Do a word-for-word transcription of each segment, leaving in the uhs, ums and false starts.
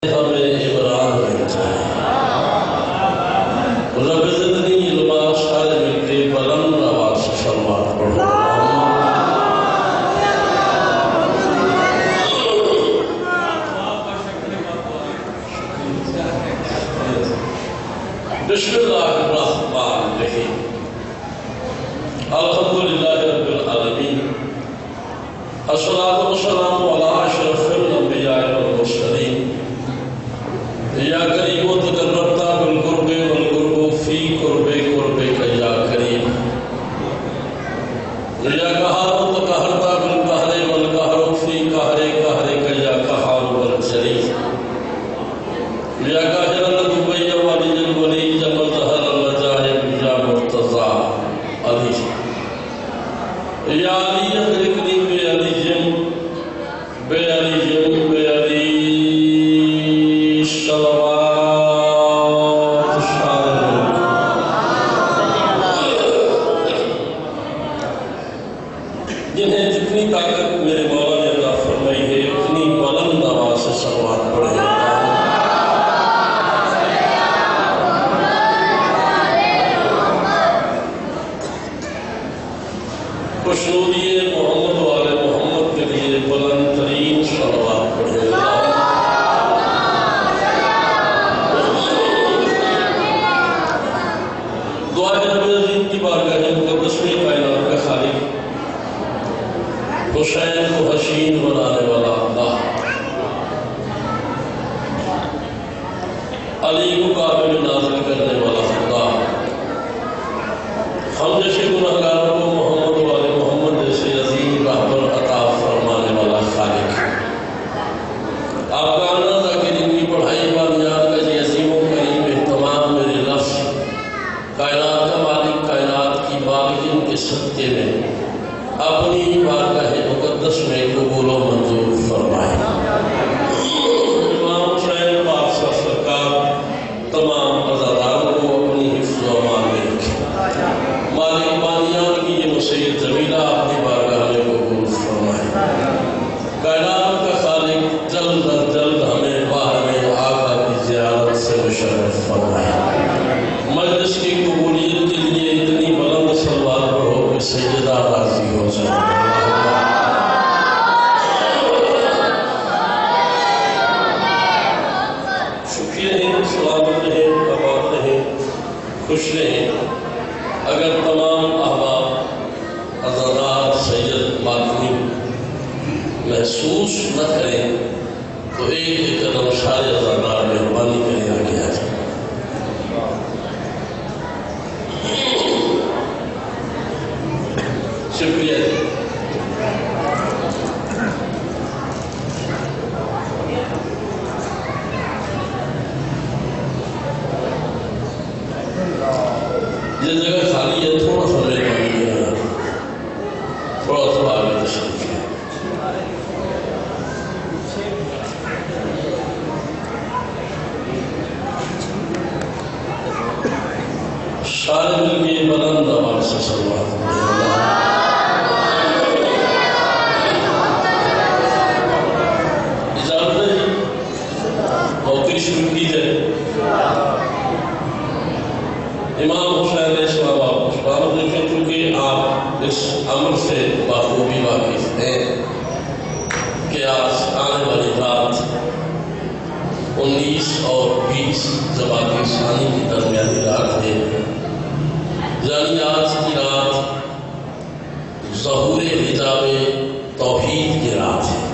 ہمیں عمران رہنا چاہیے رب زدنی علما سارے مل کے بلند آواز سے سلوات پڑھو بسم اللہ الرحمن الرحیم الحمدللہ رب العالمین الصلاة والسلام علی اشرف الانبیاء والمرسلین یا کریم تقربتا بالقرب والقرب فی قرب قربک یا کریم یا قہار تقہرتا بالقہر والقہر فی قہر قہرک یا قہار والجلیل یا قاہر لدبی ولی الولی جمع ظہر الوجائب یا مرتضی علی یا علی ادرکنی بے علی جم بے علی جم بے علی جنہیں جتنی طاقت میرے مولا نے عطا فرمائی ہے اتنی بلند آواز سے صلوات پڑھیں خوشنودی محمد والے محمد کے لیے بلند ترین صلوات پڑھیں دعا جناب عزیز کی بارگاہ مقدس میں کائنات کا خالق حسین کو حسین بنانے والا اللہ علی کو قابل نازل کرنے والا خدا ہم جیسے گناہگاروں کو محمد والے محمد جیسے عظیم رہبر عطا فرمانے والا خالق آپ کا آنا تھا کہ جن کی پڑھائی بانیاد کا جی عظیم و کریم اہتمام میرے لفظ کائنات کا مالک کائنات کی باغین کے صدقے میں اپنی بارگاہ مقدس میں قبول و منظور فرمائے امام حسین پاک سرکار تمام عزاداروں کو اپنی حفظ و امان میں رکھے مالک بانیان کی یہ مسیح جمیلہ اپنی بارگاہ میں قبول فرمائے کائنات کا خالق جلد از جلد ہمیں باہر میں آقا کی زیارت سے مشرف فرمائے مجلس کی قبولیت کے لیے اتنی بلند صلوات پڑھو کہ سیدہ راضی ہو جائے شکریہ ہیں سلامت رہیں آباد رہیں خوش رہیں اگر تمام احباب عزادار سید ماتمی محسوس نہ کریں تو ایک ایک قدم سارے عزادار مہربانی کریں آگے آ جائیں شکریہ یہ جگہ خالی ہے تھوڑا سا میرے پانی ہے تھوڑا تھوڑا آگے تشریف ہے سارے مل کے بلند آواز سے صلوات اجازت ہے جی موقع شروع کی جائے امام حسین علیہ السلام آپ دیکھیں چونکہ آپ اس عمل سے بخوبی واقف ہیں کہ آج آنے والی رات انیس اور بیس جماعت ثانی کی درمیانی رات ہے یعنی آج کی رات ظہور حجاب توحید کی رات ہے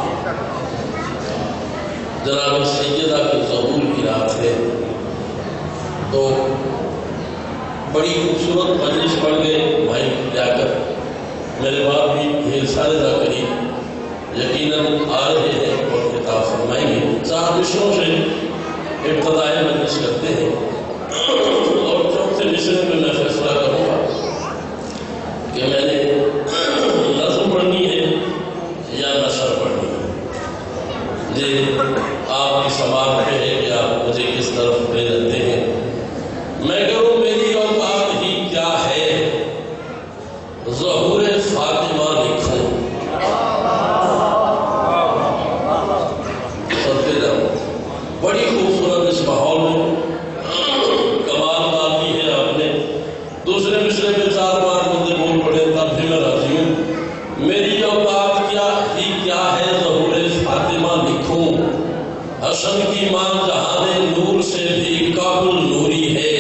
جناب سیدہ کے ظہور کی رات ہے تو بڑی خوبصورت مجلس پڑھ گئے بھائی جا کر میرے بعد بھی ڈھیر سارے ذاکرین یقیناً آ رہے ہیں اور کتاب فرمائیں گے چار مشروں سے ابتدائی مجلس کرتے ہیں اور چوتھے مشرے میں میں فیصلہ کروں گا کہ میں نے نظم پڑھنی ہے یا نثر پڑھنی ہے یہ آپ کی سوال پہ ہے کہ آپ مجھے کس طرف لے جاتے ہیں میں کہوں میری اوقات ہی کیا ہے ظہور فاطمہ لکھوں پڑھتے جاؤں بڑی خوبصورت اس ماحول میں کمال بات کی ہے آپ نے. دوسرے مصرے میں چار بار بندے بول پڑے تب بھی میں راضی ہوں. میری اوقات کیا ہی کیا ہے ظہور فاطمہ لکھوں، حسن کی ماں جہان نور سے بھی قابل نوری ہے.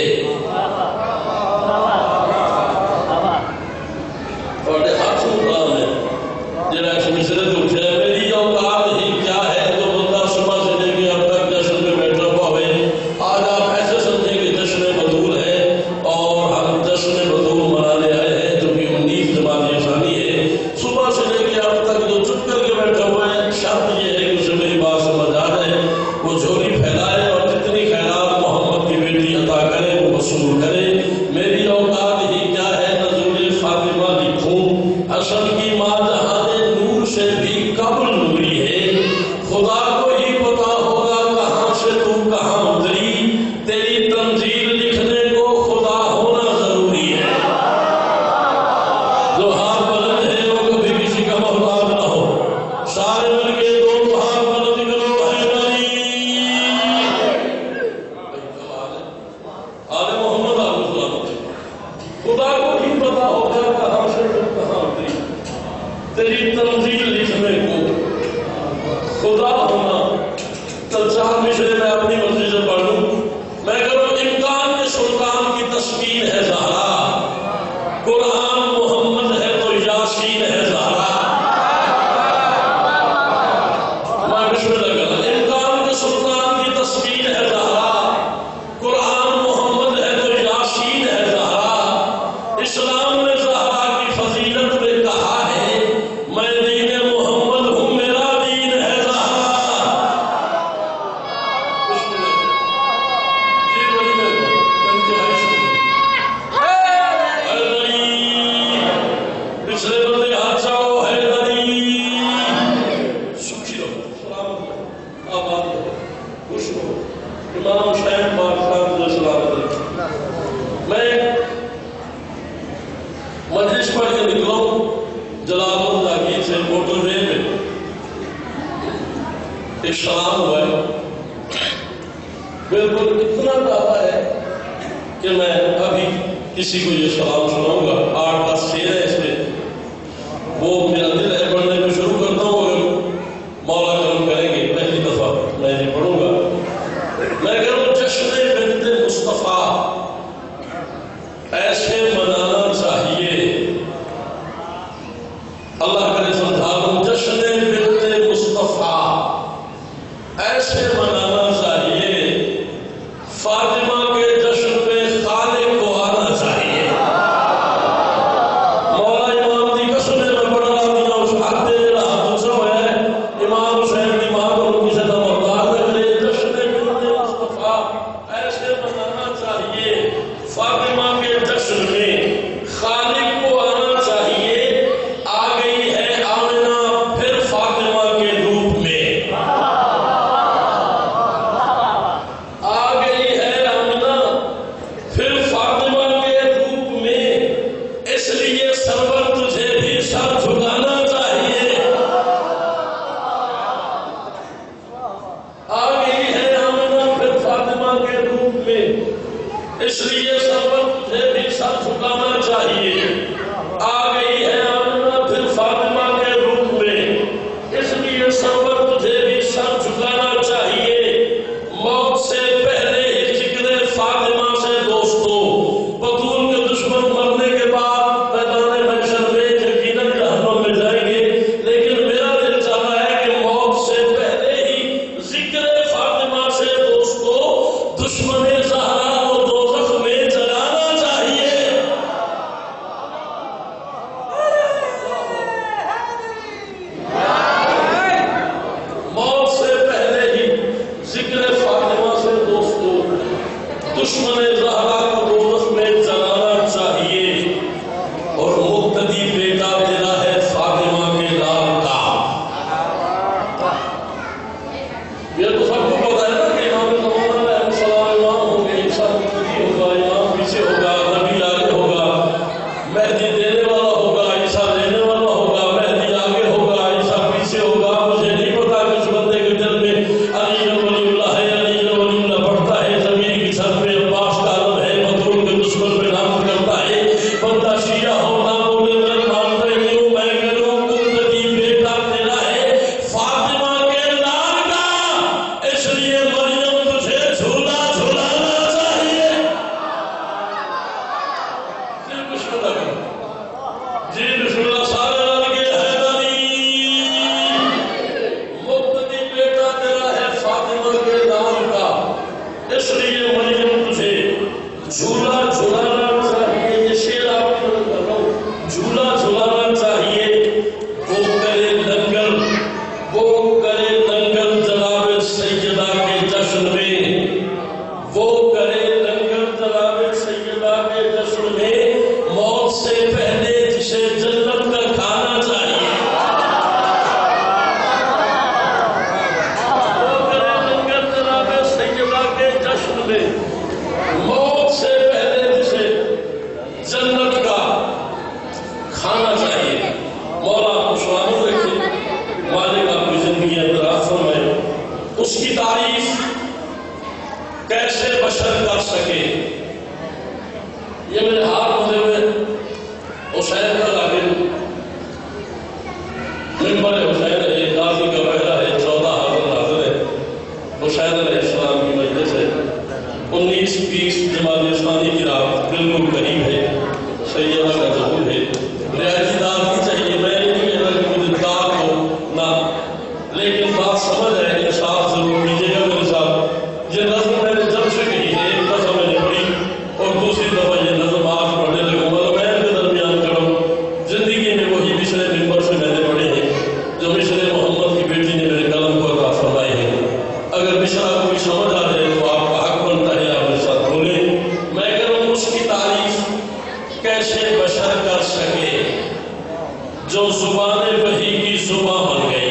اور ہاتھوں کام ہے جڑا اس مصرے تو اٹھے. میری اوقات ہی کیا ہے جو بندہ صبح سے لے کے اب تک جشن میں بیٹھا ہوا ہے. آج آپ ایسے سمجھیں کہ جشن بدور ہے اور ہم جشن بدور منانے آئے ہیں جو کہ انیس جماعت ثانی ہے. صبح سے لے کے اب تک جو چپ کر کے بیٹھا ہوا ہے، شرط یہ ہے کہ اسے میری بات سمجھ آ جائے، وہ جھولی پھیلائے اور جتنی خیرات محمد کی بیٹی عطا کرے وہ وصول کرے. میری اوقات ہی کیا ہے نزول فاطمہ لکھوں، حسن کی ماں جہان نور سے بھی قابل نوری ہے. خدا کو ہی پتا ہوگا کہاں سے تو کہاں اتری، تیری تنزیل لکھنے کو خدا ہونا ضروری ہے. جو ہاتھ بلند ہے وہ کبھی کسی کا محتاج نہ ہو. سارے مل کے دو ہاتھ بلند کرو، حیدری آل محمد علیہ السلام. خدا کو ہی پتا ہوگا کہاں سے تو کہاں اتری، تیری تنزیل لکھنے کو خدا ہونا. تو چار مشرے میں اپنی مرضی سے پڑھ لوں. میں کروں امکان کے سلطان کی تسکین ہے زہرا، قرآن محمد ہے تو یاسین ہے زہرا. میں بسم اللہ کرنا. امکان کے سلطان کی تسکین ہے زہرا، قرآن محمد ہے تو یاسین ہے زہرا. اسلام نے زہرا کی فضیلت میں کہا ہے میں دین محمد ہوں، میرا دین ہے زہرا. بسم اللہ. جی بڑی میں انتہائی شکریہ. حیدری پچھلے بندے ہاتھ چاہو. حیدری سکھی رہو، سلامت رہو، آباد رہو، خوش رہو. امام حسین پاک صاحب جو سلامت رہو. میں مجلس پڑھ کے نکلوں جلال الجاگیر سے موٹر وے میں ایک سلام ہوا ہے. بالکل اتنا زیادہ ہے کہ میں ابھی کسی کو یہ سلام سناؤں گا. آٹھ دس شعر ہے اس میں، وہ میرا دل ہے پڑھنے میں شروع کرتا ہوں اور مولا کرم کریں گے پہلی دفعہ میں یہ پڑھوں گا. میں کہوں جشن بنت مصطفیٰ ایسے منانا چاہیے. اللہ کرے سمجھا دوں. جشن بنت مصطفیٰ ایسے منانا چاہیے. فاطمہ کے جشن میں خالق کو آنا چاہیے. مولا امام دی قسم میں پڑھنا دیا اس حق دے رہا دوسرا ہے امام حسین کی ماں کو کسی کا محتاج نہ کرے. جشن بنت مصطفیٰ ایسے منانا چاہیے. فاطمہ کے جشن میں خالق کو آنا چاہیے. آ گئی ہے آمنہ پھر فاطمہ کے روپ میں. آ گئی ہے آمنہ پھر فاطمہ کے روپ میں. اس لیے سرور تجھے بھی سر جھکانا چاہیے. آ گئی ہے آمنہ پھر فاطمہ کے روپ میں. اس لیے سرور تجھے بھی سر جھکانا چاہیے. آ گئی ہے آمنہ پھر فاطمہ کے روپ میں. اس لیے سرور تجھے بھی سر جھکانا چاہیے. موت سے پہلے ہی ذکر فاطمہ سے دوستو، بطول کے دشمن مرنے کے بعد میدان محشر میں یقیناً جہنم میں جائیں گے. لیکن میرا دل چاہتا ہے کہ موت سے پہلے ہی ذکر فاطمہ سے دوستو دشمن زہرا کو دوزخ میں جلانا چاہیے. تعریف کیسے بشر کر سکے؟ یہ میرے ہاتھ ہوتے ہوئے حسین کا لاگل منبر حسین ہے، کافی کا پہلا ہے، چودہ حاضر حاضر ہے، حسین علیہ السلام کی مجلس ہے، انیس بیس جماعت اسلامی کی رات بالکل قریب ہے، سیدہ کا ظہور ہے، رعایتی دار کی چاہیے، میں نہیں کہہ رہا کہ مجھے دار ہو نہ، لیکن بات سمجھ ہے، انصاف ضرور کیجیے گا میرے ساتھ۔ یہ نظم میں نے جب سے کہی ہے، ایک دفعہ میں نے پڑھی اور دوسری دفعہ یہ نظم آج پڑھنے لگوں گا، میں کے درمیان کروں زندگی میں وہی مصرے منبر سے میں نے پڑھے ہیں جو مصرے محمد کی بیٹی نے میرے قلم کو عطا فرمائے ہیں۔ اگر مصرا کوئی سمجھ آ جائے تو آپ کا حق بنتا ہے آپ میرے ساتھ بولیں۔ میں کروں اس کی تعریف کیسے بشر کر سکے جو زبان وحی کی زبان بن گئی۔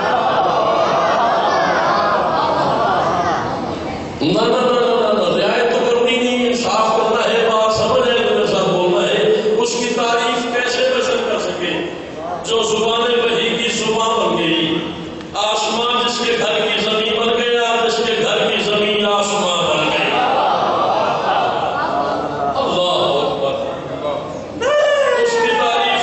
نہ نہ نہ نہ رعایت تو کرنی نہیں، انصاف کرنا ہے، بات سمجھ ہے تو میرے ساتھ بولنا ہے۔ اس کی تعریف کیسے بشر کر سکے جو زبان وحی کی زبان بن گئی، آسمان جس کے گھر کی زمین بن گیا، جس کے گھر کی زمین آسمان بن گئی۔ اللہ اکبر۔ اس کی تعریف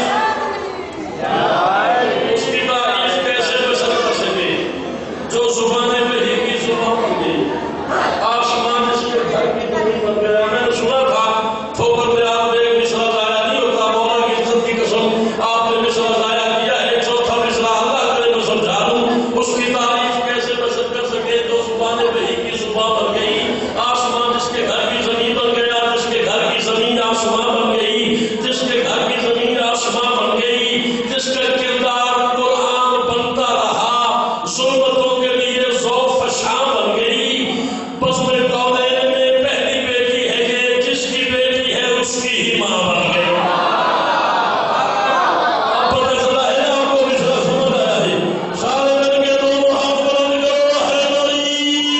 اس کی تعریف کیسے بشر کر سکے جو زبان وحی کی زبان بن گئی، آسمان جس کے گھر کی زمین بن گیا۔ میں نے سنا تھا تھوپر میں آپ نے ایک مصرع ضائع نہیں ہوتا، مولا کی عزت کی قسم آپ نے مصرع ضائع کیا ہے، چوتھا مصرع اللہ کرے میں سمجھا دوں۔ اس کی تعریف کیسے بشر کر سکے جو زبان وحی کی زبان بن گئی، آسمان جس کے گھر کی زمین بن گیا، جس کے گھر کی زمین آسمان بن گئی، جس کے گھر کی زمین آسمان بن گئی، جس کا کردار قرآن بنتا رہا، ظلمتوں کے لیے ذوف شام بن گئی۔ بس میں کونین میں پہلی بیٹی ہے کہ جس کی بیٹی ہے اس کی ہی ماں بن گئی۔ اب پتہ چلا ہے آپ کو مصرع سمجھ آیا ہے۔ سارے مل کے دونوں ہاتھ بلند کرو، حیدری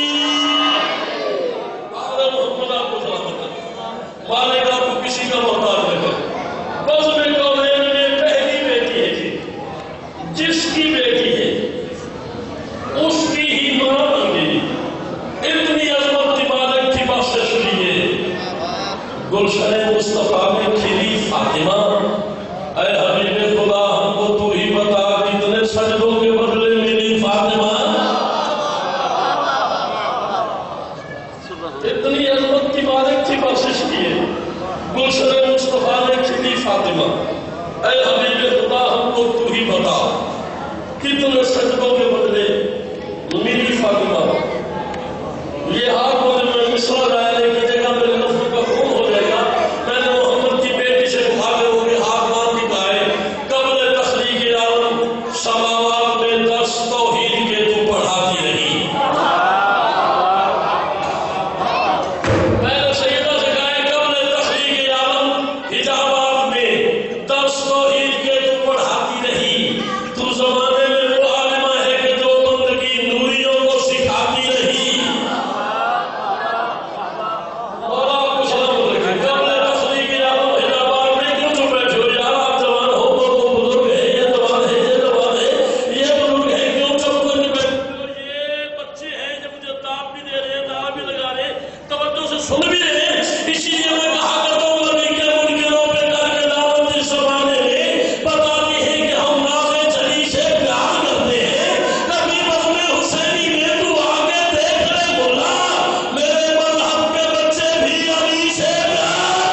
آل محمد آپ کو سلامت ہے، مالک آپ کو کسی کا محتاج نہ کرے۔ بس میں کونین میں پہلی بیٹی ہے کہ جس کی بیٹی ہے اس کی ہی ماں بن گئی۔ اتنی عظمت کی مالک کی بخشش لیے گلشن مصطفیٰ میں کھلی فاطمہ، اے حبیب خدا ہم کو تو ہی بتا کتنے سجدوں کے بدلے ملی فاطمہ۔ اتنی عظمت کی مالک کی بخشش لیے گلشن مصطفیٰ میں کھلی فاطمہ، اے حبیب خدا ہم کو تو ہی بتا کتنے سجدوں کے بدلے ملی فاطمہ۔ یہ ہاتھ مجھے میں مصرع ضائع نہیں کیجیے گا، میرے نفس کا خون ہو جائے گا۔ میں نے محمد کی بیٹی سے کہا کہ وہ کے ہاتھ باندھ کے کہا ہے قبل تخلیق عالم سماوات میں درس توحید کے تو پڑھاتی رہی۔ میں نے سیدہ سے کہا ہے قبل تخلیق عالم حجابات میں درس توحید کے تو پڑھاتی رہی۔ تو زمانے میں وہ عالمہ ہے کہ جو بندگی نوریوں کو سکھاتی رہی۔ اور آپ کو سلام رکھے قبل تخلیق عالم حجابات میں کیوں چپ بیٹھے ہو یار؟ آپ جوان ہو، وہ تو بزرگ ہے، یہ جوان ہے، یہ جوان ہے، یہ بزرگ ہے، کیوں چپ کر کے بیٹھے ہو؟ یہ بچے ہیں جو مجھے تاپ بھی دے رہے ہیں، نعرہ بھی لگا رہے ہیں، توجہ سے سن بھی رہے ہیں۔ اسی لیے میں کہا کرتا ہوں نبی کے منکروں پہ کر کے دعوت اس زمانے میں بتاتی ہے کہ ہم ناز جلی سے پیار کرتے ہیں۔ کبھی بزم حسینی میں تو آگے دیکھ لے مولا، میرے مذہب کے بچے بھی علی سے پیار۔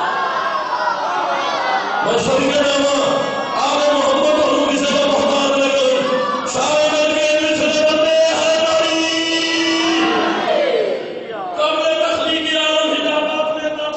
میں سب کے نامہ آل محمد اور کسی کا محتاج نہ کروں، سارے مل کے مصرے بندے حیدری۔ قبل تخلیق عالم حجابات میں درس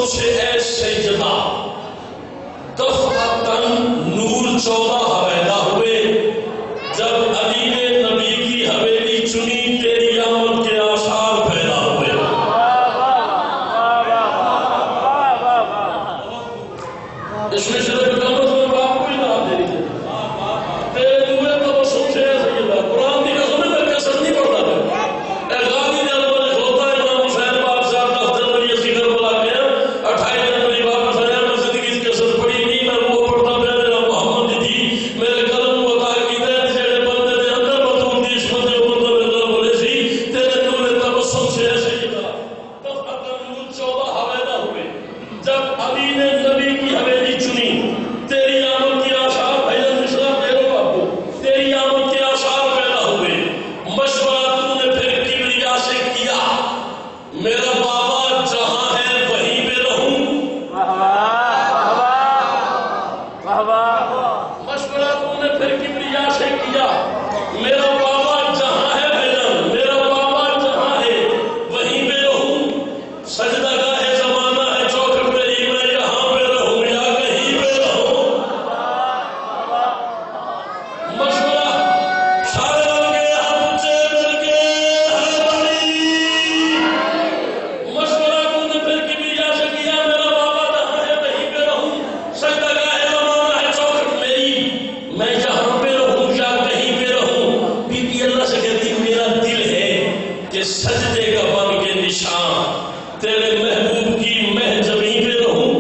سے اے سیدہ دفعتاً نور چودہ حویلہ ہوئے جب علی نے نبی کی حویلی چنی تیری آمد کے آثار پیدا ہوئے اس میں صرف کامت میں باپ کوئی نام دے رہی تیرے دوئے تو سن سے ہے سیدہ قرآن دی قسم میں تک کسر نہیں پڑتا ہے اے غادی نے اللہ نے کھولتا ہے امام حسین باپ صاحب دفتر بری اسی کر بلا گیا اٹھائی جنوری باپ حسین میں زندگی کی کسر پڑی نہیں میں وہ پڑھتا میرے محمد دی میرے قلم و تاکید ہے جیڑے بندے دے اندر بطور دی عشمت امت میں در بولے سی تیرے نور تبسم سے ہے سیدہ دفعتاً نور چودہ حویلہ ہوئے جب علی نے نبی کی حویلی چنی تیری آمد کی آثار بھائیان مشرا میرے بابو تیری آمد کے آثار پیدا ہوئے مشورہ تو نے پھر کبریا سے کیا میرا بابا جہاں ہے وہیں پہ رہوں مشورہ تو نے پھر کبریا سے کیا میرا بابا جہاں ہے بھائیان میرا بابا جہاں ہے وہیں پہ رہوں سجدہ گاہ زمانہ ہے چوکھٹ میری میں یہاں پہ رہوں یا کہیں پہ رہوں مشورہ سارے مل کے ہم سے مل کے ہے بڑی مشورہ تو نے پھر کبریا سے کیا میرا بابا جہاں ہے وہیں پہ رہوں سجدہ گاہ زمانہ ہے چوکھٹ میری میں یہاں پہ رہوں یا کہیں پہ رہوں بی بی اللہ سے کہتی میرا دل ہے کہ سجدے کا بن کے نشان تیرے محبوب کی محجبی پہ رہوں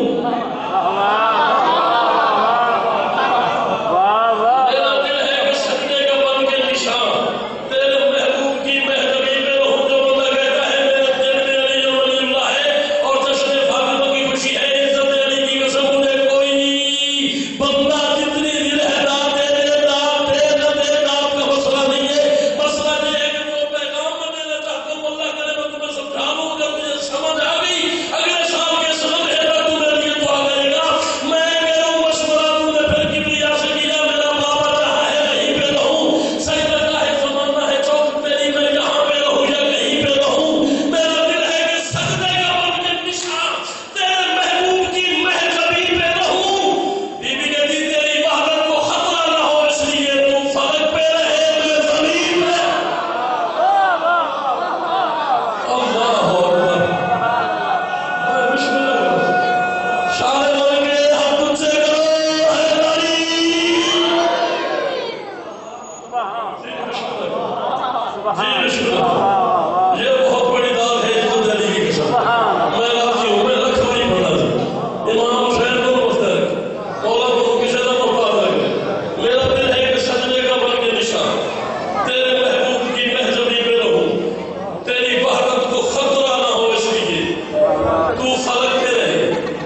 میرا دل ہے کہ سجدے کا بن کے نشان تیرے محبوب کی محجبی پہ رہوں جو بندہ کہتا ہے میرا دل میں علی ولی اللہ ہے اور جشن فاطمہ کی خوشی ہے عزت علی کی قسم مجھے کوئی بندہ جتنی دل ہے داد دے دے داد دے نہ دے داد کا مسئلہ نہیں ہے مسئلہ یہ ہے کہ جو پیغام میں دینا چاہتا ہوں اللہ کرے میں تمہیں سمجھا لوں جب مجھے سمجھ آ گئی اگلے سال کے سمجھ ہے تو میرے لیے دعا کرے گا میں کہہ رہا ہوں مشورہ تو نے پھر کبریا سے کیا میرا بابا جہاں ہے وہیں پہ رہوں سجدہ گاہ زمانہ ہے چوکھٹ میری میں یہاں پہ رہوں یا کہیں پہ رہوں میرا دل ہے کہ سجدے کا بن کے نشان تیرے محبوب کی محجبی پہ رہوں بی بی کہتی تیری وحدت کو خطرہ نہ ہو اس لیے تو فلک پہ رہے میں زمین میں اللہ اکبر بسم اللہ سارے مل کے ہم تجھ سے کرو ہے ناری جی بسم اللہ یہ بہت بڑی داد ہے عزت علی کی قسم میں راضی ہوں میں لکھ نہیں پڑھا تھا امام حسین کو مستحق مولا کو کسی طرح مفاد آ گئے میرا دل ہے کہ سجدے کا بن کے نشان تیرے محبوب کی محجبی پہ رہوں تیری وحدت کو خطرہ نہ ہو اس لیے تو فلک پہ رہے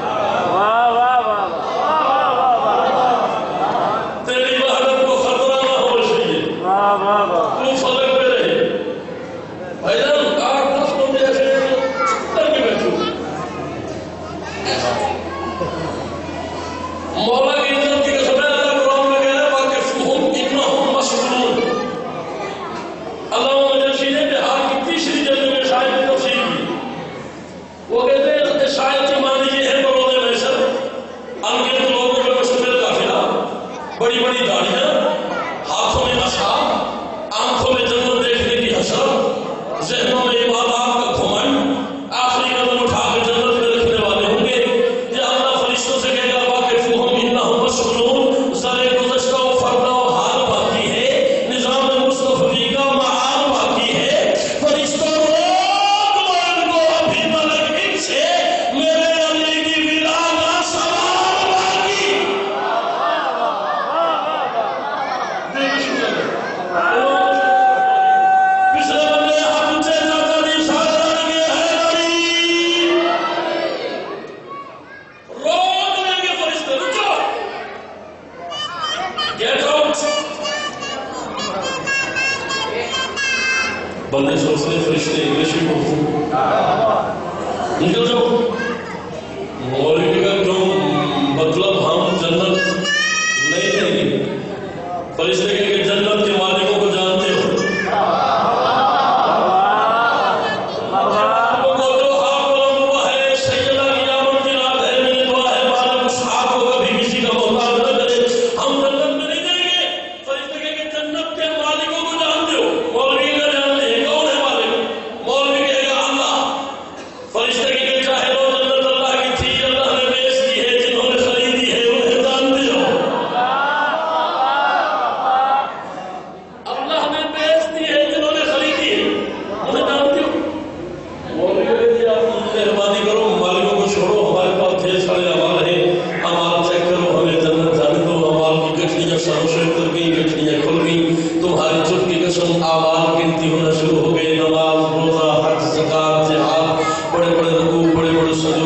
تیری وحدت کو خطرہ نہ ہو اس لیے تو فلک پہ رہے بھائی جان آٹھ دس بندے ایسے ہیں جو چھتر کے بیٹھے ہوئے مولا کی عزت کی قسم ہے اللہ قرآن میں کہہ رہا ہے واقفہم انہم مسئولون علامہ مجلسی نے بہار کی تیسری جلد میں شاید کی تفسیر کی وہ کہتے ہیں شاید کے معنی یہ ہے برود محشر انگیت لوگوں کے مشتمل قافلہ بڑی بڑی داڑیاں ہاتھوں میں عصا آنکھوں میں جنت دیکھنے کی حسرت ذہنوں میں عبادات کا گھمنڈ آخری قدم اٹھا کے جنت میں رکھنے والے ہوں گے یہ اللہ فرشتوں سے کہے گا واقفہم انہم مسئولون سارے گزشتہ و فردہ و حال باقی ہے نظام مصطفی کا معال باقی ہے فرشتوں روک لو ان کو ابھی ملک ان سے میرے علی کی ولا کا سوال باقی پچھلے بندے ہم سے چاچا جی سارے لگے ہیں علی روک لیں گے فرشتے رکو گیٹ آؤٹ بندے سوچتے فرشتے انگلش میں بولتے نکل جاؤ مولوی کا جو مطلب ہم جنت نہیں دیں گے فرشتے کہیں کہ جنت کے مالکوں کو جانتے ہو وہ جو ہاتھ بلند ہوا ہے سیدہ کی آمد کی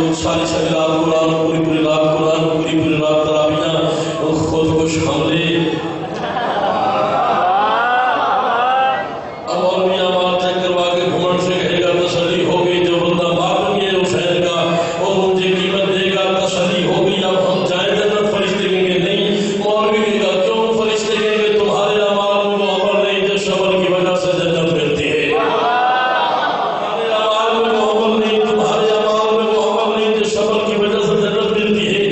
ساری ساری رات قرآن پوری پوری رات قرآن پوری پوری رات تراویحاں خود کش حملے اب مولوی اعمال چیک کروا کے گھمنڈ سے کہے گا تسلی ہو گئی جو بندہ معلوم ہے حسین کا وہ مجھے قیمت دے گا تسلی ہو گئی اب ہم جائیں جنت فرشتے کہیں گے نہیں مولوی کہے گا کیوں فرشتے کہیں گے تمہارے اعمال میں وہ عمل نہیں جو شبر کی وجہ سے جنت ملتی ہے تمہارے اعمال میں وہ عمل نہیں تمہارے اعمال میں وہ عمل نہیں جو شبر کی وجہ سے جنت ملتی ہے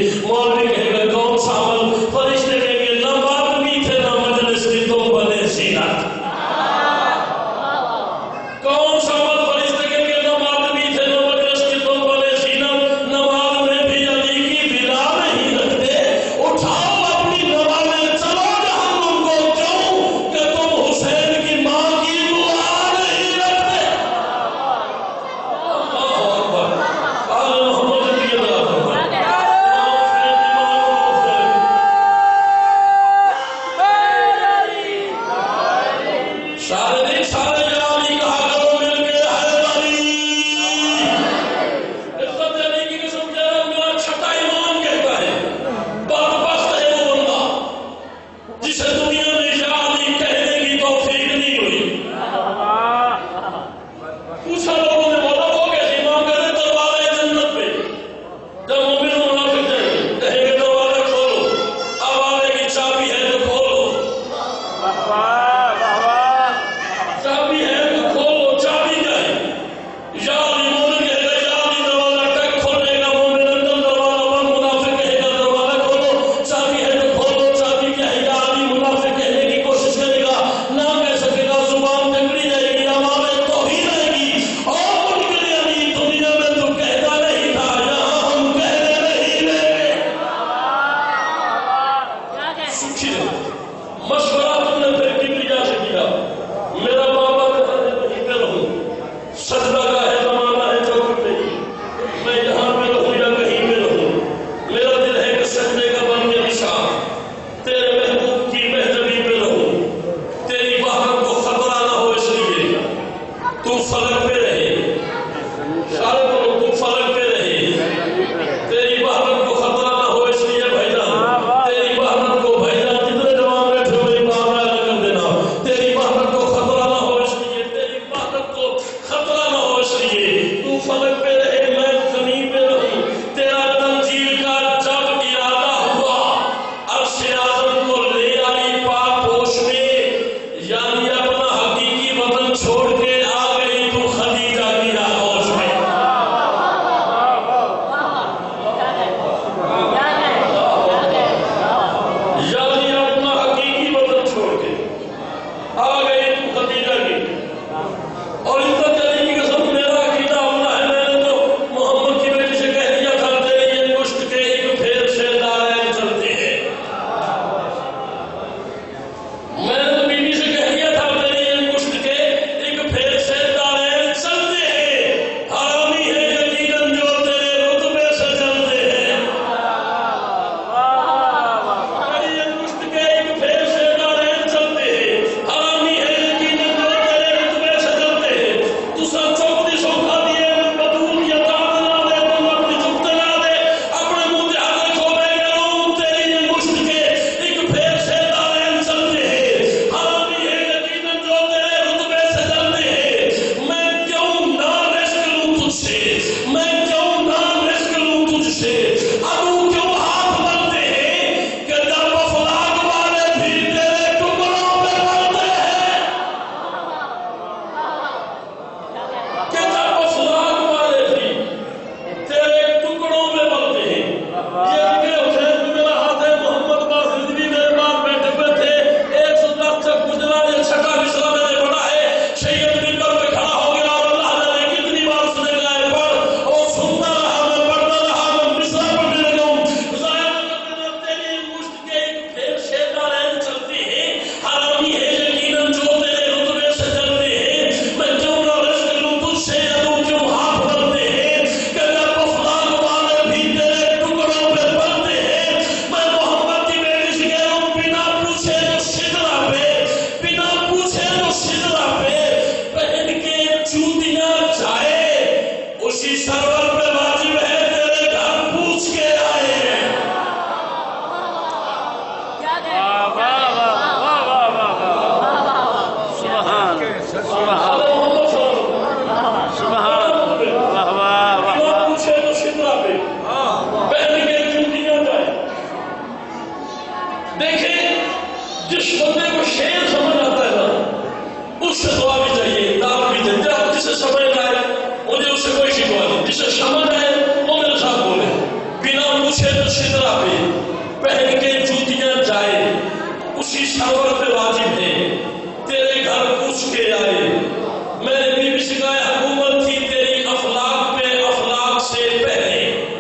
سرور پہ واجب ہے، تیرے گھر پوچھ کے آئے. میں نے بی بی سے کہا حکومت تھی تیری اخلاق پہ اخلاق سے پہلے.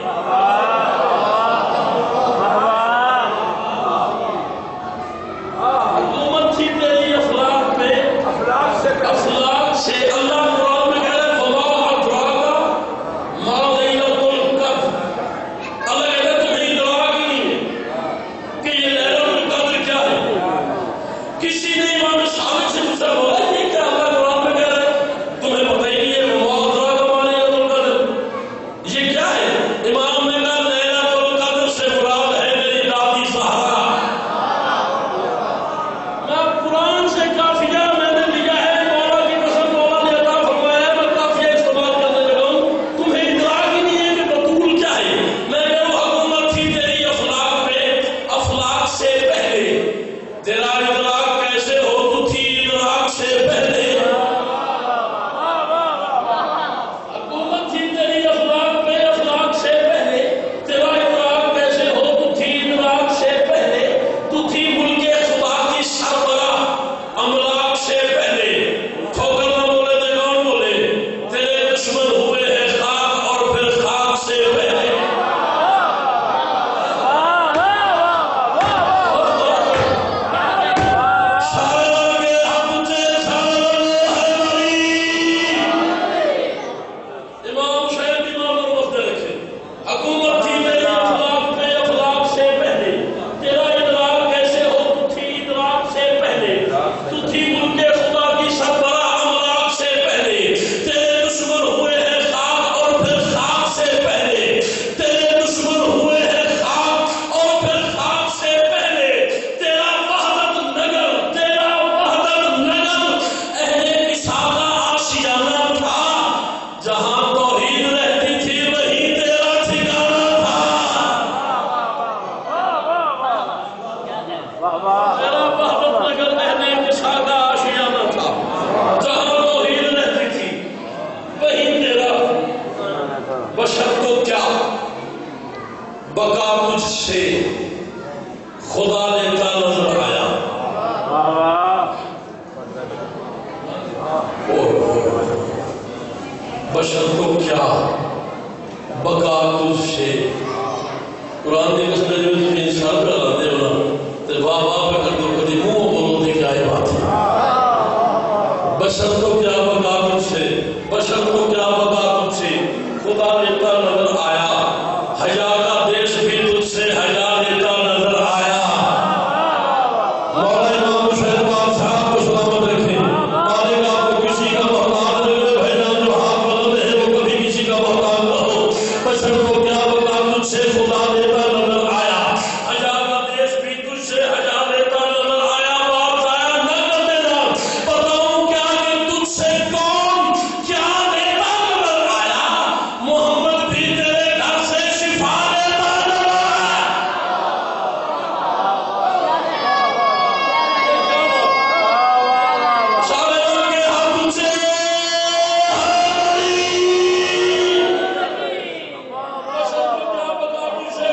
حکومت تھی تیری اخلاق پہ اخلاق سے اخلاق سے. اللہ قرآن میں کہہ رہا ہے وما ادراک ما لیلۃ القدر. اللہ کہہ رہا ہے تمہیں ادراک ہی نہیں ہے کہ یہ لیلۃ القدر کیا ہے. کسی نے امام صادق سے پوچھا بولا یہ کیا اللہ قرآن میں کہہ رہا ہے تمہیں پتہ ہی نہیں ہے وما ادراک ما لیلۃ القدر یہ کیا ہے. امام نے کہا لیلۃ القدر سے مراد ہے میری دادی زہرا. میں قرآن سے کافیہ میں نے لیا ہے، مولا کی قسم مولا نے عطا فرمایا ہے، میں کافیہ استعمال کرنے لگا ہوں. تمہیں ادراک ہی نہیں ہے کہ بطول کیا ہے. میں کہہ رہا ہوں حکومت تھی تیری اخلاق پہ اخلاق سے پہلے. تیرا ادراک کیسے ہو تو تھی ادراک سے پہلے. حکومت تھی تیری اخلاق پہ اخلاق سے پہلے. تیرا ادراک کیسے ہو تو تھی ادراک سے پہلے. تو تھی ملک خدا کی سربراہ املاک سے پہلے. ٹھوکر نہ بولے تو کون بولے. تیرے دشمن ہوئے ہیں خاک اور پھر خاک سے پہلے. امام شاید امام اور وفد رکھے. حکومت تھی میری اخلاق پہ اخلاق سے پہلے. تیرا ادراک کیسے ہو تو تھی ادراک سے پہلے. تو تھی ملک خدا کی سربراہ املاک سے پہلے. تیرے دشمن ہوئے ہیں خاک اور پھر خاک سے پہلے. تیرے دشمن ہوئے ہیں خاک اور پھر خاک سے پہلے. تیرا وحدت نگر تیرا وحدت نگر اہل اسحاق آشیانہ تھا. جہاں توحید رہتی تھی وہی تیرا ٹھکانہ تھا. تیرا وحدت نگر اہل اسحاق آشیانہ تھا. جہاں توحید رہتی تھی وہی تیرا. بشر کو کیا بقا مجھ سے خدا لیتا نظر آیا. بشر کو کیا بقا تجھ سے. قرآن کی قسم جو انسان پر لاتے ہو نا تو واہ واہ پہ کر دو کبھی منہ بولو کیا یہ بات ہے. بشر کو کیا بقا تجھ سے بشر کو کیا بقا تجھ سے. خدا لیتا نظر آیا. حیا کا دیش بھی تجھ سے حیا لیتا نظر آیا. مولا امام شہید بادشاہ کو سلامت رکھے. مالک آپ کو کسی کا محتاج نہ کرے. بھائی جان جو ہاتھ بلند ہے وہ کبھی کسی کا محتاج نہ ہو. بشر کو کیا بقا تجھ سے خدا لیتا نظر آیا. حیا کا دیش بھی تجھ سے حیا لیتا نظر آیا. بات ضائع نہ کر دینا. بتاؤں کیا کہ تجھ سے کون کیا لیتا نظر آیا. محمد بھی تیرے گھر سے شفا لیتا نظر آیا. سارے ان کے ہاتھ سے بشر کو کیا بقا تجھ سے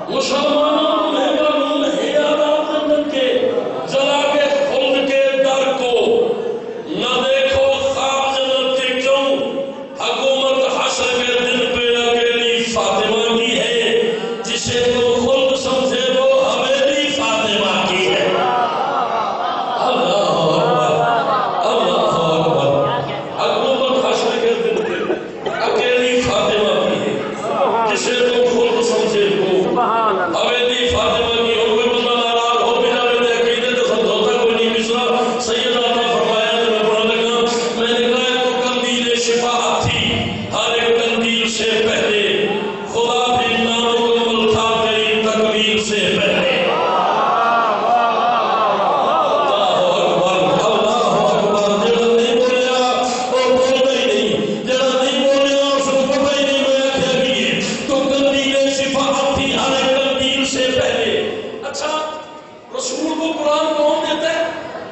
مسلمانوں میں قانون ہے آزاد جنت کے جلا کے خلد کے در کو نہ دیکھو خواب جنت کے کیوں حکومت حشر کے دن پہ اکیلی فاطمہ کی ہے جسے تو خلد سمجھے وہ حویلی فاطمہ کی ہے اللہ اکبر اللہ اکبر حکومت حشر کے دن پہ اکیلی فاطمہ کی ہے جسے تو خلد سمجھے وہ حویلی فاطمہ کی اور کوئی بندہ ناراض ہو بنا میرے عقیدے تو سمجھوتا کوئی نہیں مصرا سیدہ نے فرمایا تو میں پڑھنے لگا میں نے کہا تو قندیل شفاعت تھی ہر ایک قندیل سے پہلے خدا بھی نامکمل تھا تیری تکمیل سے پہلے اللہ اکبر اللہ اکبر جڑا نہیں بولیا وہ بولنا ہی نہیں جڑا نہیں بولیا اس کو پتہ ہی نہیں میں کیا کیے تو قندیل شفاعت تھی ہر ایک قندیل سے پہلے اچھا رسول کو قرآن کون دیتا ہے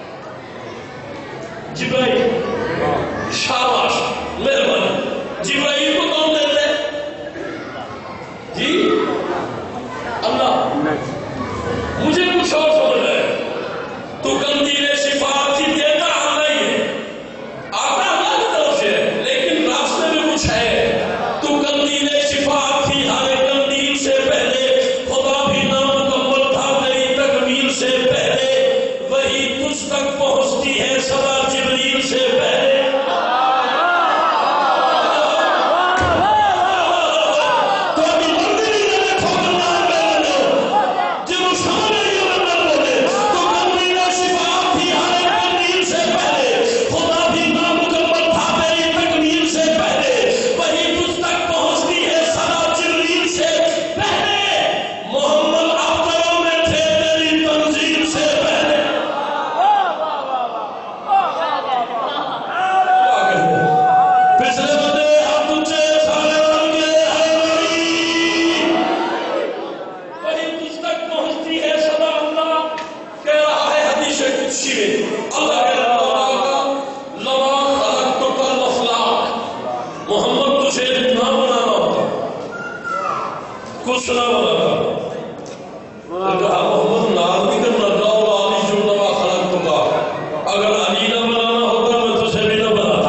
جبرائیل شاباش مہربانی جبرائیل کو کون دیتا ہے جی اللہ مجھے کچھ اور سمجھ رہا ہے تو قندیل شفاعت ہی دیتا اللہ ہی ہے آتا اللہ کی طرف سے ہے لیکن راستے میں کچھ ہے تو قندیل شفاعت تھی ہر ایک قندیل سے پہلے خدا بھی نامکمل تھا تیری تکمیل سے پہلے وہی تجھ تک پہنچتی ہے سدا جبریل سے پہلے تو ابھی مرضی نہیں رہے ٹھوکرنا پہلے لو جب وہ سمجھ رہی ہو اندر بولے تو قندیل شفاعت تھی ہر ایک قندیل سے پہلے خدا بھی نامکمل تھا تیری تکمیل سے پہلے وہی تجھ تک پہنچتی ہے سدا جبریل سے پہلے محمد افطروں میں تھے تیری تنزیل سے پہلے پچھلے بندے ہم تجھے سارے رنگ کے ہماری وہی تجھ تک پہنچتی ہے سدا اللہ کہہ رہا ہے حدیث قدسی میں اللہ کہہ رہا ہے لما خلقتک الافلاک محمد تجھے جتنا بنانا ہوتا کچھ نہ بنانا پھر کہا محمد ناز نہیں کرنا قول علی جو لما خلقتک اگر علی نہ بنانا ہوتا میں تجھے بھی نہ بناتا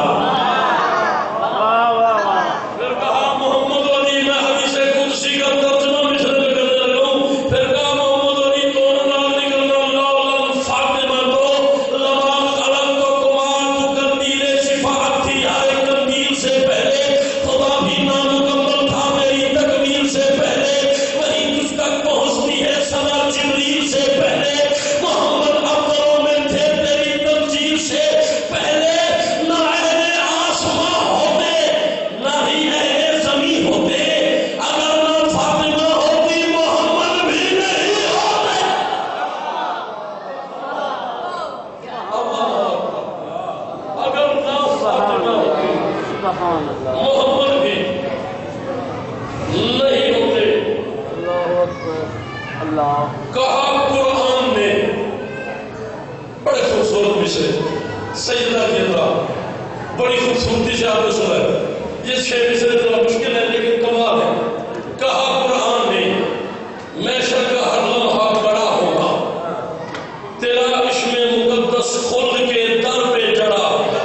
پھر کہا محمد علی میں حدیث قدسی کا ترجمہ مصر میں کرنے لگا ہوں پھر کہا محمد علی تو ناز نہیں کرنا لولا فاطمہ تو لما خلقتکما تو قندیل شفاعت تھی ہر ایک قندیل سے پہلے خدا بھی نامکمل تھا میری تکمیل سے پہلے وہی تجھ تک پہنچتی ہے سدا جبریل سے پہلے محمد افضلوں میں تھے تیری تنزیل سے پہلے نہ اہل آسماں ہوتے نہ ہی اہل زمین ہوتے اگر نہ فاطمہ ہوتی محمد بھی نہیں ہوتے اللہ اگر نہ فاطمہ ہوتی محمد بھی نہیں ہوتے کہا قرآن میں بڑے خوبصورت مصرے سیدہ کے اندر بڑی خوبصورتی سے آپ نے سنا ہے یہ چھ مصرے تھوڑا مشکل ہے لیکن کمال ہے کہا قرآن میں محشر کا ہر لمحہ بڑا ہوگا تیرا عشق مقدس خلد کے در پہ جڑا ہوگا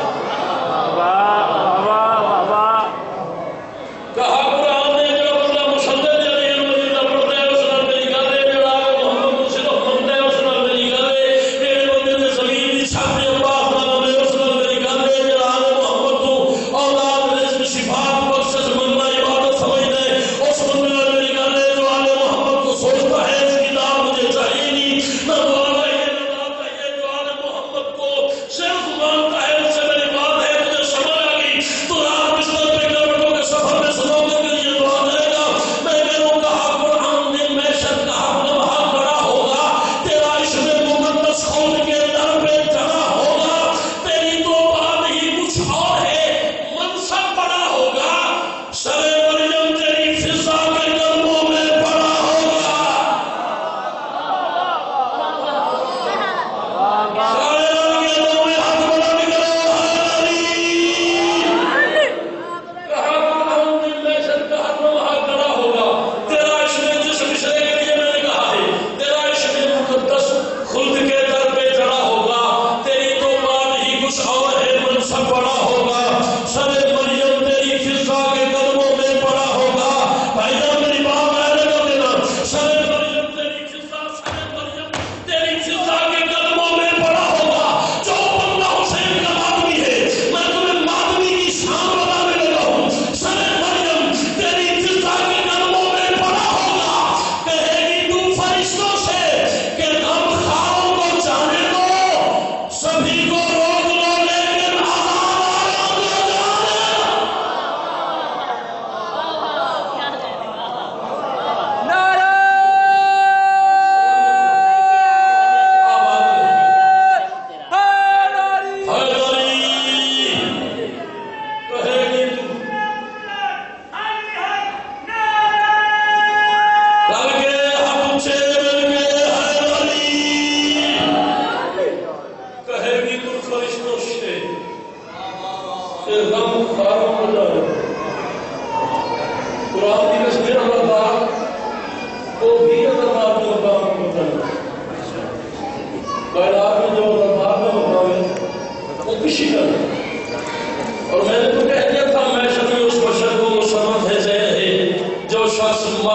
کہا قرآن نے جو بندہ مشدد علی المدینہ پڑھتا ہے اس نال میری گل ہے جڑا محمد کو صرف منتا ہے اس نال میری گل ہے جڑے بندے نے زمین دی چھت تے عباس نہ منتے اس نال میری گل ہے جڑا محمد تو اولاد رزق شفاعت بخشش مننا عبادت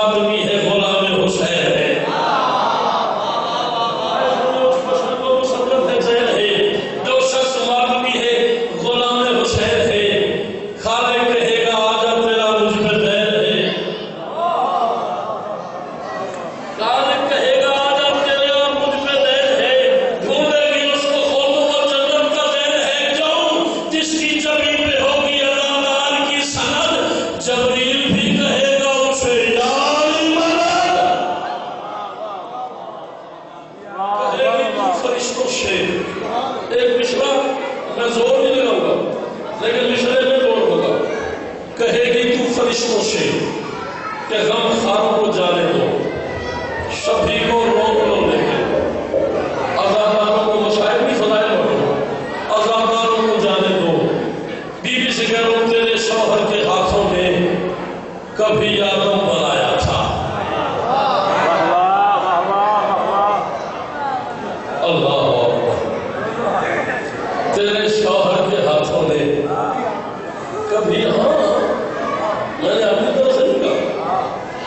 ماتمی ہے غلام حسین ہے، جو شخص ماتمی ہے غلام حسین ہے، خالق کہے گا آجا تیرا مجھ پہ دین ہے، خالق کہے گا آجا تیرا مجھ پہ دین ہے، ڈھونڈے گی اس کو خود و جنت کا دین ہے، کیوں؟ جس کی زمین پہ ہوگی ادادار کی سند، جبریل بھی کہے گا اسے یا مدد، کہے گی تو فرشتوں سے ایک مشرا میں زور نہیں لگاؤں گا لیکن مشرے میں زور ہوگا، کہے گی تو فرشتوں سے کہ غم خاروں کو جانے دو، سبھی کو روک لو، لیکن عزاداروں کو مسائل بھی فضائل بڑھو، عزاداروں کو جانے دو، بی بی سے کہہ رہا ہوں تیرے شوہر کے ہاتھوں میں کبھی آدم بنایا تھا، اللہ تیرے شوہر کے ہاتھوں نے کبھی، ہاں میں نے اپنی طرف سے نہیں کہا،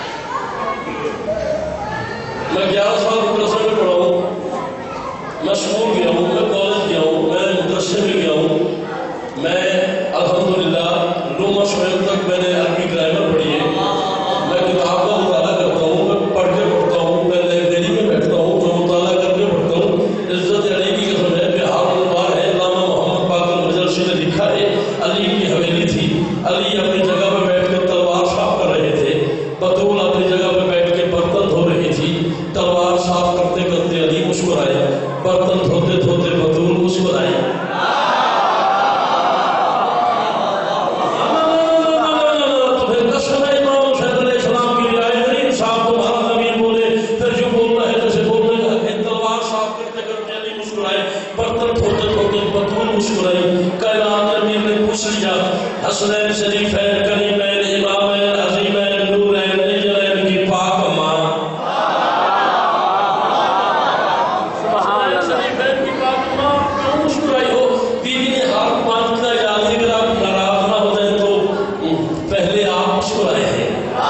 میں گیارہ سال مدرسے میں پڑھا ہوں، میں اسکول گیا ہوں، میں کالج گیا ہوں، میں مدرسے میں گیا ہوں، میں الحمدللہ لوما شعیب تک میں نے عربی گرامر پڑھی ہے، میں کتاب کا مطالعہ کرتا ہوں، میں پڑھ کے پڑھتا ہوں، میں لائبریری میں بیٹھتا ہوں، میں مطالعہ کر کے پڑھتا ہوں، عزت علی کی قسم ہے، بہار الانوار ہے، علامہ محمد باقر المجلسی نے لکھا ہے، علی کی حویلی تھی، علی اپنی جگہ پہ بیٹھ کے تلوار صاف کر رہے تھے، بطول اپنی جگہ پہ بیٹھ کے برتن دھو رہی تھی، تلوار صاف کرتے کرتے علی مسکرائے، برتن دھوتے دھوتے بطول مسکرائی، حسنین شریفین کریمین امامین عظیمین نورین اجلین کی پاک ماں، حسنین شریفین کی پاک ماں کیوں مسکرائی ہو؟ بیوی نے ہاتھ باندھ کر یا علی اگر آپ ناراض نہ ہو جائیں تو پہلے آپ مسکرائے ہیں،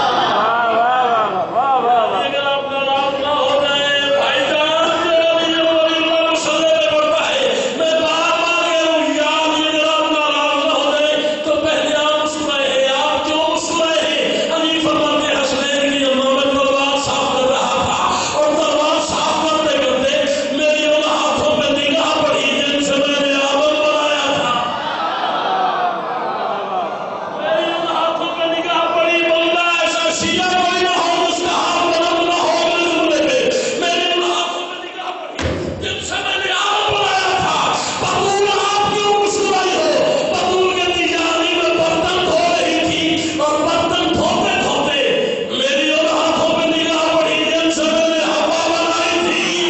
اگر آپ ناراض نہ ہو جائیں بھائی جان میرا علی ولی اللہ مسلح میں پڑھتا ہے، میں بار بار کہہ رہا ہوں یا علی اگر آپ ناراض نہ ہو جائیں تو پہلے آپ مسکرائے ہیں، آپ کیوں مسکرائے ہیں؟ علی فرماتے ہیں حسنین کی اماں میں تلوار صاف کر رہا تھا اور تلوار صاف کرتے کرتے میری ان ہاتھوں پہ نگاہ پڑی جن سے میں نے آدم بنایا تھا، میری ان ہاتھوں پہ نگاہ پڑی، بولنا ایسا شیعہ کوئی نہ ہو اس کا ہاتھ بلند نہ ہو میرے جملے پہ، میری ان ہاتھوں پہ نگاہ پڑی جن سے میں نے آدم بنایا تھا، بطول آپ کیوں مسکرائی ہو؟ بطول کے تجاری میں برتن دھو رہی تھی اور برتن دھوتے دھوتے میری ان ہاتھوں پہ نگاہ پڑی جن سے میں نے ہوا بنائی تھی،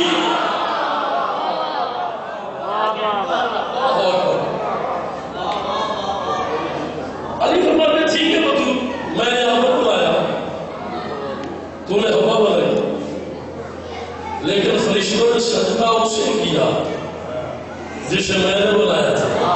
علی فرماتے ٹھیک ہے بطول میں نے آدم بنایا، تو نے ہوا بنائی، لیکن فرشتوں نے سجدہ اسے کیا جسے میں نے بنایا تھا،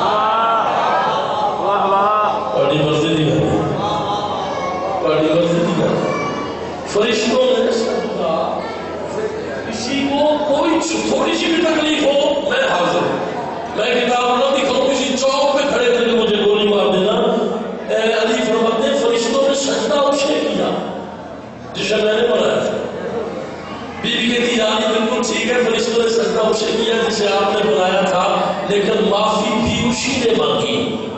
بڑی مرضی دی گئی، بڑی مرضی دی گئی، فرشتوں نے سجدہ، کسی کو کوئی تھوڑی سی بھی تکلیف ہو میں حاضر ہوں، میں کتاب نہ دکھاؤں، کسی چوک پہ کھڑے کر کے مجھے گولی مار دینا، اے علی فرماتے ہیں فرشتوں نے سجدہ اسے کیا جسے میں نے بنایا تھا، بی بی کہتی یا علی بالکل ٹھیک ہے، فرشتوں نے سجدہ اسے کیا جسے آپ نے بنایا تھا، لیکن معافی بھی اسی نے مانگی،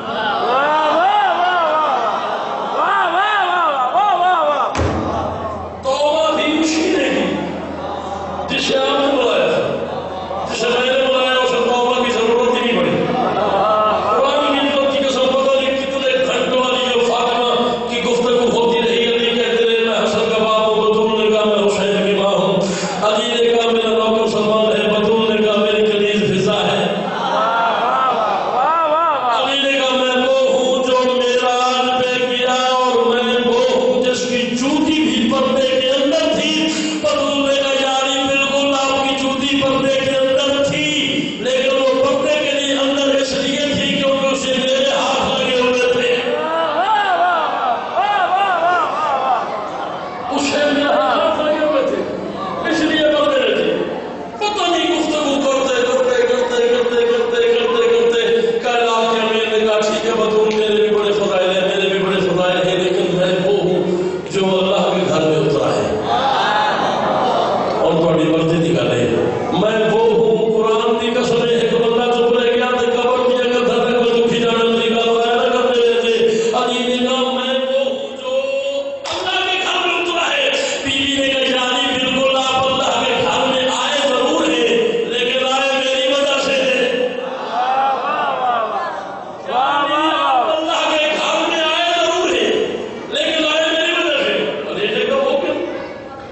توبہ بھی اسی نے کی جسے آپ نے بنایا تھا، جسے میں نے بنایا اسے توبہ کی ضرورت ہی نہیں پڑی، قرآن کی عزت کی قسم پتہ نہیں کتنے گھنٹوں علی و فاطمہ کی گفتگو ہوتی رہی، علی کہتے رہے میں حسن کا باپ ہوں، بطول نے کہا میں حسین کی ماں ہوں، علی نے کہا میرا نوکر سلمان ہے، بطول نے کہا میری کنیز فضا ہے، علی نے کہا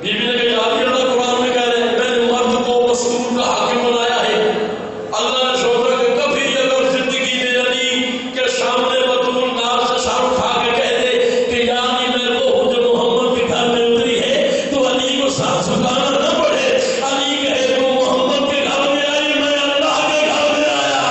بی بی نے کہا یا علی اللہ قرآن میں کہہ رہے ہیں میں نے مرد کو مستور کا حاکم بنایا ہے. اللہ نے سوچا کہ کبھی اگر زندگی میں علی کے سامنے بطول نار سے سر اٹھا کے کہہ دے کہ یا علی میں وہ ہوں جو محمد کے گھر میں اتری ہے تو علی کو سر جھکانا نہ پڑے. علی کہے وہ محمد کے گھر میں آئی میں اللہ کے گھر میں آیا.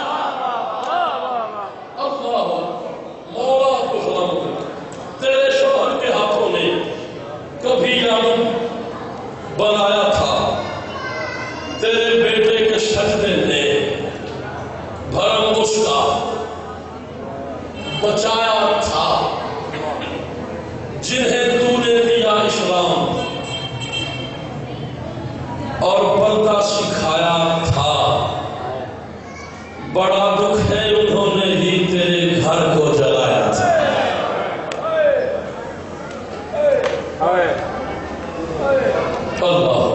اللہ مولا کو سلام تیرے شوہر کے ہاتھوں نے کبھی علی بنایا تھا, تیرے بیٹے کے سجدے نے بھرم اس کا بچایا تھا. جنہیں تو نے دیا اسلام اور پردہ سکھایا تھا, بڑا دکھ ہے انہوں نے ہی تیرے گھر کو جلایا تھا. اللہ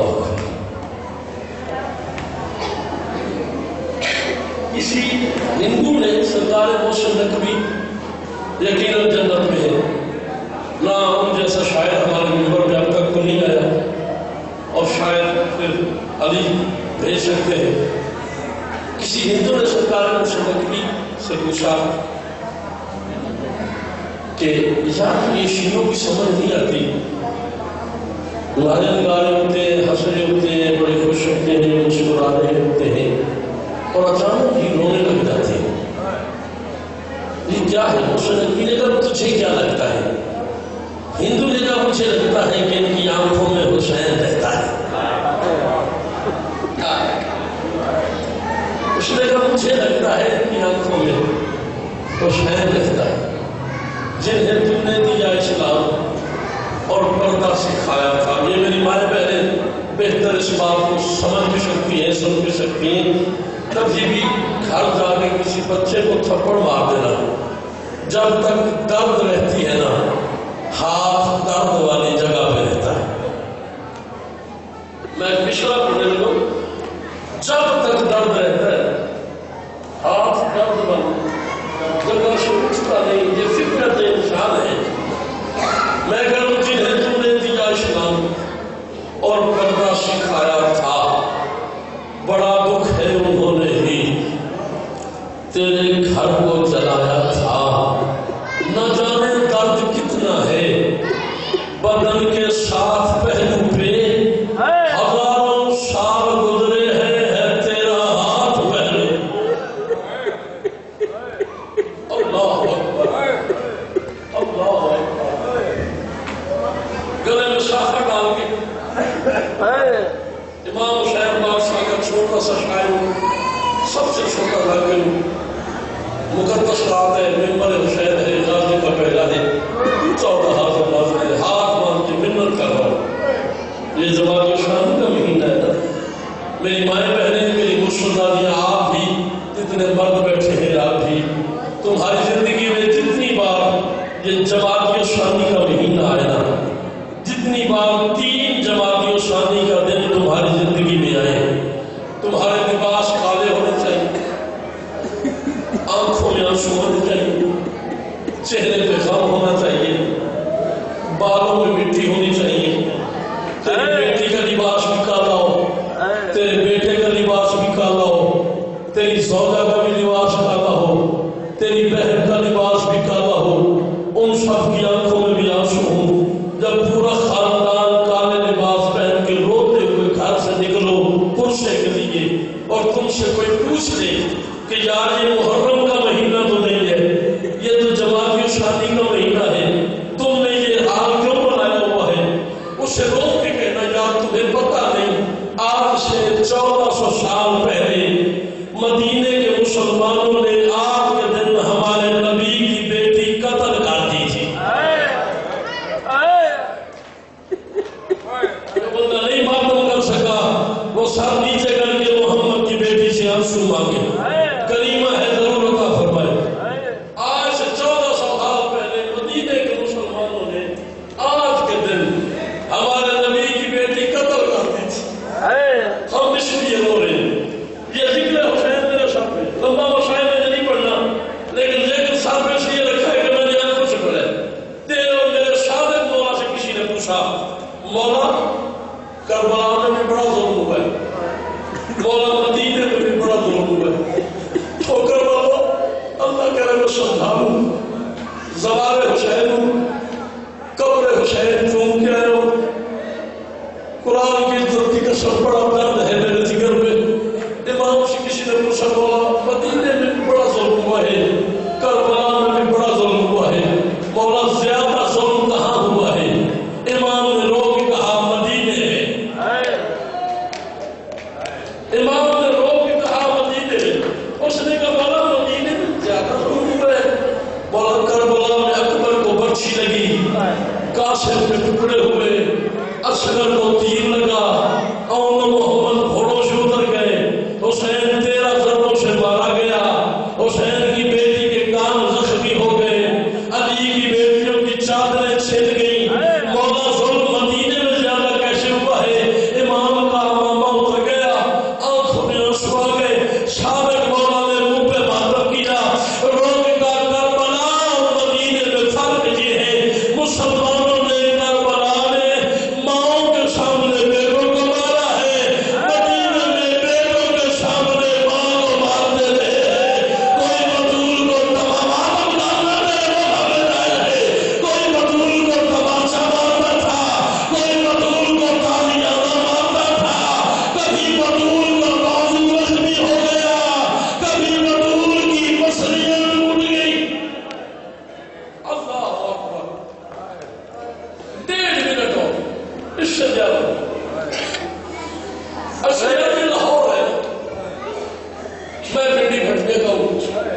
اسی ہندو نے سرکار موسم نقوی یقیناً جنت میں ہے, نہ ان جیسا شاید ہمارے ممبر میں اب تک تو نہیں آیا, اور شاید پھر علی بھیج سکتے ہیں. کسی ہندو نے سرکار موسم نقوی سے پوچھا کہ یار یہ شیعوں کی سمجھ نہیں آتی, گانے گانے ہوتے ہیں, ہنس رہے ہوتے ہیں, بڑے خوش ہوتے ہیں, مسکرا رہے ہوتے ہیں, اور اچانک ہی رونے لگ جاتے ہیں. یہ کیا ہے؟ حسین نقوی نے کہا تجھے کیا لگتا ہے؟ ہندو نے کہا مجھے لگتا ہے کہ ان کی آنکھوں میں حسین رہتا ہے. اس نے کہا مجھے لگتا ہے ان کی آنکھوں میں حسین رہتا ہے. جنہیں تم نے دیا اسلام اور پردہ سکھایا تھا. یہ میری مائیں بہنیں بہتر اس بات کو سمجھ بھی سکتی ہیں, سن بھی سکتی ہیں. کبھی بھی گھر جا کے کسی بچے کو تھپڑ مار دینا, جب تک درد رہتی ہے نا ہاتھ درد والی جگہ پہ رہتا ہے. میں پچھلا پڑھنے لگوں, جب تک درد رہتا ہے ہاتھ درد والی جگہ سے اٹھتا نہیں. یہ فطرت انسان ہے. میں کہوں جنہیں تم نے دیا اسلام اور پردہ سکھایا تھا, بڑا دکھ ہے انہوں نے ہی تیرے گھر کو جلایا تھا. نہ جانے درد کتنا ہے بدن کے ساتھ پہلو پہ, ہزاروں سال گزرے ہیں ہے تیرا ہاتھ پہلو. اللہ اکبر, اللہ اکبر. گلے میں شاخر ڈال کے امام حسین بادشاہ کا چھوٹا سا شاعر, سب سے چھوٹا لڑکا, مقدس رات ہے, ممبر حسین ہے, غازی کا پہلا ہے, چودہ ہاتھ باز ہے, ہاتھ مان کے منت کر رہا ہوں. یہ زواج شان کا مہینہ ہے نا. میری مائیں بہنیں, میری مسلمانیاں, آپ بھی جتنے مرد بیٹھے ہیں, آپ بھی تمہاری زندگی میں جتنی بار یہ جماعتی شانی کا مہینہ آئے نا, جتنی بار تین جماعتی شانی کا دن تمہاری زندگی میں آئے, تمہارے لباس کالے ہونے چاہیے, آنکھوں میں آنسو ہونے چاہیے, چہرے پہ غم ہونا چاہیے, بالوں میں مٹی ہونی چاہیے. تیری بیٹی کا لباس بھی کالا ہو, تیرے بیٹے کا لباس بھی کالا ہو, تیری زوجہ کا بھی لباس کالا ہو, تیری بہن کا لباس بھی کالا ہو, ان سب کی آنکھوں میں بھی آنسو ہوں. جب پورا خاندان کالے لباس پہن کے روتے ہوئے گھر سے نکلو پرسے کے لیے, اور تم سے کوئی پوچھ لے کہ یار یہ محرم کا مہینہ تو نہیں ہے, یہ تو جماعتی شادی کا مہینہ ہے, تم نے یہ حال کیوں بنایا ہوا ہے, اسے روک کے کہنا یار تمہیں پتہ نہیں آج سے چودہ سو سال پہلے مدینے کے مسلمانوں نے آج کے دن ہمارے نبی کی بیٹی قتل کر دی تھی. بندہ نہیں معلوم کر سکا, وہ سر نیچے کر کے محمد کی بیٹی سے آنسو مانگے, کریمہ ہے ضرور عطا فرمائے. آج سے چودہ سو سال پہلے مدینے کے مسلمانوں نے آج کے دن ہمارے نبی کی بیٹی قتل کر دی تھی. ہم اس لیے رو رہے ہیں. یہ ذکر حسین میرے سر پہ لمبا مسائل میں نہیں پڑھنا, لیکن ذکر سر پہ اس لیے رکھا ہے کہ میں نے آنکھوں سے پڑھا. تیرے اور میرے صادق مولا سے کسی نے پوچھا مولا کربلا میں بھی بڑا ظلم ہوا ہے، مولا مدینے میں بھی بڑا ظلم ہوا ہے، تو کربلا اللہ کرے وہ سمجھاؤں زوار حسین ہوں، قبر حسین چون کے آئے ہو، قرآن کی عزت کی قسم بڑا درد ہے میرے جگر میں، امام سے کسی نے پوچھا مولا مدینے میں بھی بڑا ظلم ہوا ہے، کربلا میں بھی بڑا ظلم ہوا ہے، مولا زیادہ ظلم کہاں ہوا ہے؟ امام نے رو کے کہا مدینے میں، امام نے رو کے کہا مدینے میں، اس نے کہا مولا مدینے میں زیادہ ظلم ہوا ہے، مولا کربلا میں اکبر کو برچھی لگی، قاسم کے ٹکڑے ہوئے، اصغر کو تیر لگا، اون محمد گھوڑوں سے اتر گئے، حسین تیرہ ضربوں سے مارا گیا، حسین کی بیٹی کے کان زخمی ہو گئے، علی کی بیٹیوں کی چادریں چھل گئی، مولا ظلم مدینے میں زیادہ کیسے ہوا ہے؟ امام کا امامہ اتر گیا، آنکھوں میں آنسو آ گئے، سابق مولا نے منہ پہ ماتم کیا، رونے کا کربلا اور مدینے میں فرق یہ ہے، مسلمانوں نے کربلا میں ماؤں کے سامنے بیٹوں کو مارا ہے، مدینے میں بیٹوں کے سامنے ماں کو مارتے رہے، کوئی بطول کو تمام مارنا رہے وہ ہمیں رہے، کوئی بطول کو تماشا مارتا تھا، کوئی بطول کو تالیانہ مارتا تھا، کبھی بطول کا بازو زخمی ہو گیا، کبھی بطول کی پسلیاں ٹوٹ گئی۔ اللہ اکبر، ڈیڑھ منٹ ہو اس سے زیادہ اسیری لاہور ہے، میں پنڈی بھٹنے کا ہوں،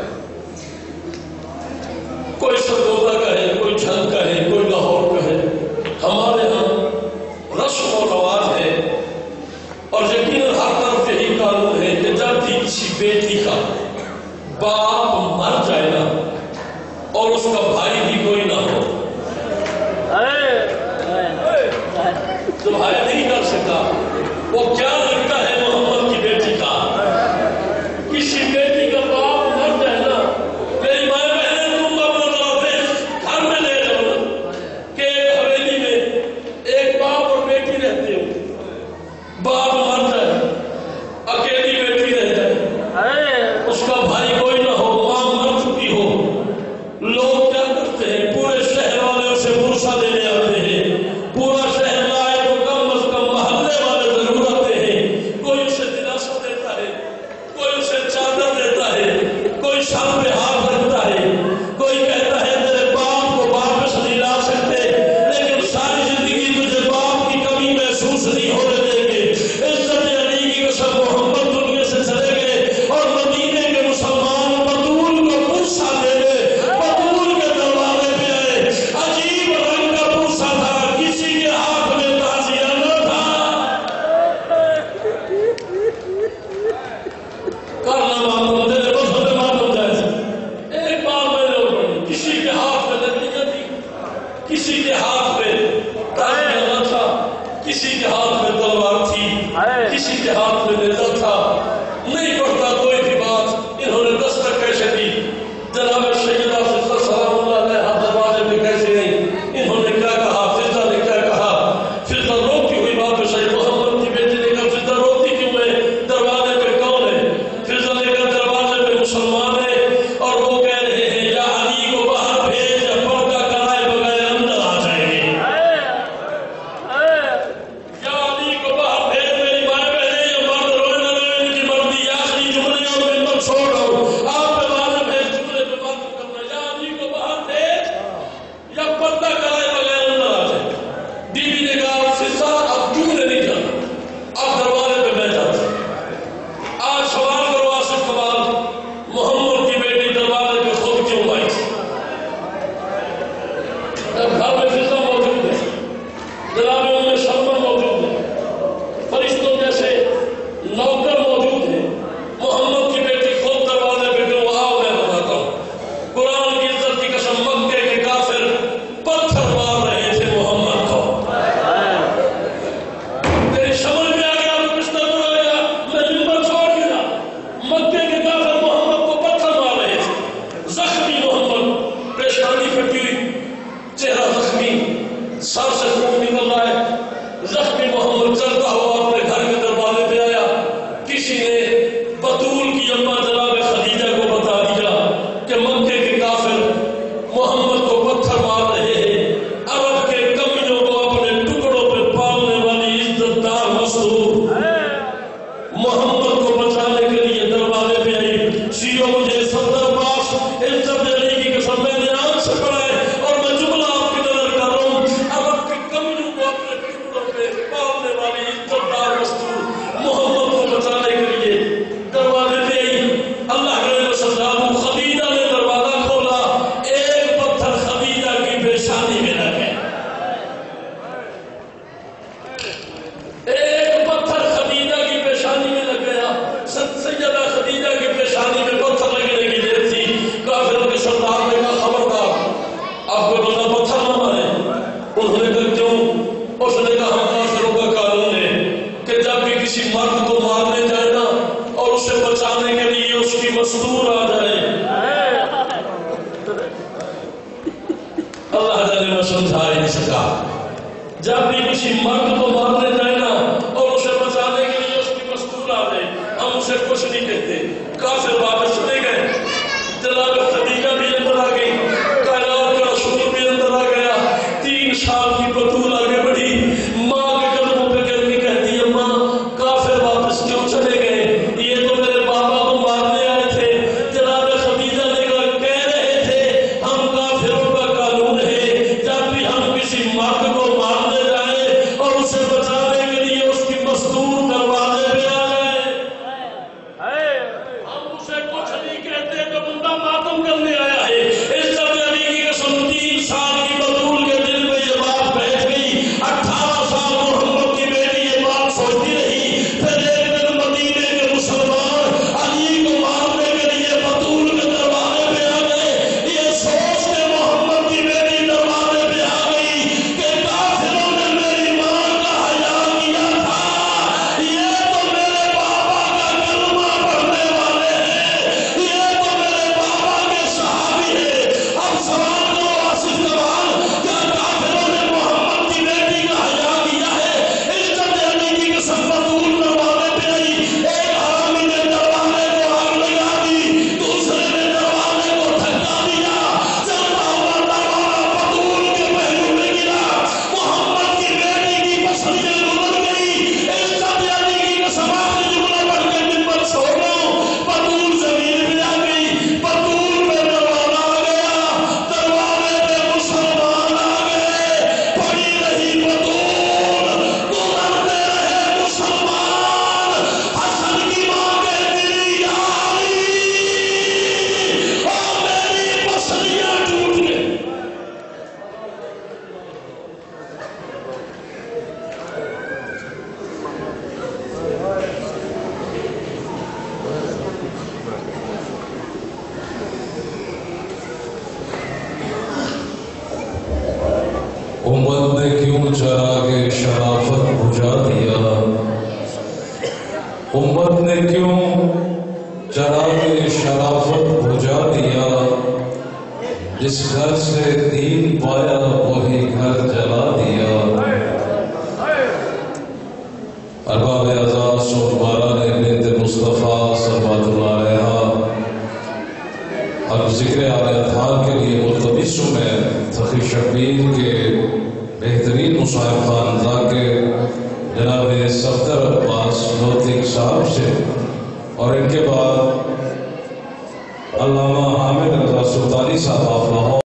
کوئی سرگودا کا ہے، کوئی جھنگ کا ہے، کوئی لاہور کا ہے، ہمارے ہاں رسم و رواج ہے اور یقیناً ہر طرف یہی قانون ہے کہ جب بھی کسی بیٹی کا باپ مر جائے نا اور اس کا بھائی بھی کوئی نہ ہو تو بھائی نہیں کر سکتا، وہ کیا لگتا ہے محمد کی بیٹی کا، کسی بیٹی کا باپ مر جائے نا، میری ماں بہنیں تم اپنا ذرا گھر میں لے جاؤ کہ ایک حویلی میں ایک باپ اور بیٹی رہتے ہو، باپ مر جائے اکیلی بیٹی رہ جائے، اس کا بھائی کوئی نہ ہو، ماں مر چکی ہو، لوگ کیا کرتے ہیں؟ پورے شہر والے اسے بورسا دینے آتے ہیں، پورا شہر لائے تو کم از کم محلے والے ضرور آتے ہیں، کوئی اسے دلاسا دیتا ہے، کوئی اسے چادر دیتا ہے، کوئی سر پہ ہاتھ رکھتا ہے، کوئی کہتا ہے میرے باپ کو واپس نہیں لا سکتے لیکن ساری زندگی تجھے باپ کی کمی محسوس نہیں ہونے دیں گے، عزت علی کی قسم محمد دنیا سے چلے گئے اور مدینے کے مسلمان بطول کو پوچھا دے گئے، بطول کے دروازے پہ آئے، عجیب رنگ کا پوچھا تھا، کسی کے ہاتھ میں تعزیہ نہ تھا، کرنا معلوم تیرے مذہب میں معلوم جائز، ایک بار میں نے پڑھی، کسی کے ہاتھ میں لکڑیاں تھی، کسی کے ہاتھ میں تعزیہ نہ تھا، کسی کے ہاتھ میں تلوار تھی، کسی کے ہاتھ میں نیزہ تھا، نہیں پڑھتا کوئی بھی بات، انہوں نے دستک کیسے دی، جناب سیدہ فضہ سلام اللہ علیہ دروازے میں کیسے نہیں، انہوں نے کیا کہا، فضہ نے کیا کہا، فضہ روتی ہوئی بات ہے، سید محمد کی بیٹی نے کہا فضہ روتی کیوں ہے، دروازے پہ کون ہے؟ فضہ نے کہا دروازے پہ مسلمان ہے اور وہ کہہ رہے ہیں یا علی کو باہر بھیج یا پردہ کرائے بغیر اندر آ جائیں گے، یا علی کو باہر بھیج، میری ماں بہنیں یا یہاں کافروں کا قانون ہے کہ جب بھی کسی مرد کو مارنے جائے نا اور اسے بچانے کے لیے اس کی مستور آ جائے، اللہ تعالی نے سمجھا ہی نہیں سکا، جب بھی کسی مرد کو مارنے جائے نا اور اسے بچانے کے لیے اس کی مستور آ جائے، ہم اسے کچھ نہیں کہتے، کافر واپس چلے گئے، جناب خدیجہ بھی اندر آ گئی، کائنات کا رسول بھی اندر آ گیا، تین سال کی بطول آگے بڑھی، ماں کے قدموں پہ گر کے کہتی ہے ماں کافر واپس کیوں چلے گئے؟ یہ تو میرے بابا کو مارنے آئے تھے۔ جناب خدیجہ نے کہا کہہ رہے تھے ہم کافروں کا قانون ہے جب بھی ہم کسی مرد کو مارنے جائیں اور اسے بچانے کے لیے اس کی مستور دروازے پہ آ جائے، ہم اسے کچھ نہیں کہتے کہ بندہ ماتم کرنے آیا ہے۔ عزت علی کی قسم تین سال کی بطول کے دل میں یہ بات بیٹھ گئی، اٹھارہ سال محمد کی بیٹی یہ بات سوچتی رہی، پھر ایک دن مدینے کے مسلمان علی کو مارنے کے لیے بطول کے دروازے پہ آ گئے، یہ سوچ کے محمد کی بیٹی دروازے پہ آ گئی کہ کافروں نے میری ماں کا حیا کیا تھا، یہ تو میرے بابا کا کلمہ پڑھنے والے ہیں، یہ تو میرے بابا کے صحابی ہیں۔ اب سوال کرو آصف کمال، کیا کافروں نے محمد کی بیٹی کا حیا کیا ہے؟ عزت علی کی قسم بطول دروازے پہ آئی، ایک حرامی نے دروازے کو آگ لگا دی، دوسرے نے دروازے کو دھکا دیا، چلتا ہوا دروازہ بطول کے پہلو میں گرا، محمد کی بیٹی کی پسلیاں گزر گئی۔ عزت علی کی قسم آخری جملہ پڑھ کے منبر چھوڑ رہا ہوں، بطول زمین پہ آ گئی، بطول پہ دروازہ آ گیا، دروازے پہ مسلمان آ گئے، پڑی رہی بطول، گزرتے رہے مسلمان، حسن کی ماں کہتی رہی یا علی، اور میری پسلیاں ٹوٹ گئی۔ امت نے کیوں چراغ شرافت بجھا دیا، امت نے کیوں چراغ شرافت بجھا دیا، جس گھر سے دین پایا وہی گھر جلا دیا۔ ارباب اعزاز سوربارہ نے بنت مصطفیٰ صلوات اللہ علیہا اور ذکر آل اطہار کے لیے ملتمس ہوں میں تقی شبیر کے بہترین مصاحب خانزا کے جناب صفدر عباس لوتھک صاحب سے، اور ان کے بعد علامہ حامد رضا سلطانی صاحب آپ لاہور